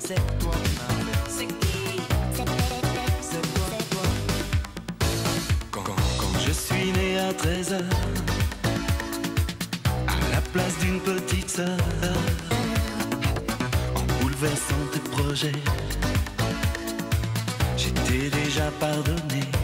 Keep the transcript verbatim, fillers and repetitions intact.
c'est toi ma belle. C'est qui? C'est toi, c'est toi. Quand, quand je suis né à treize heures, à la place d'une petite sœur, en bouleversant tes projets, j'étais déjà pardonné.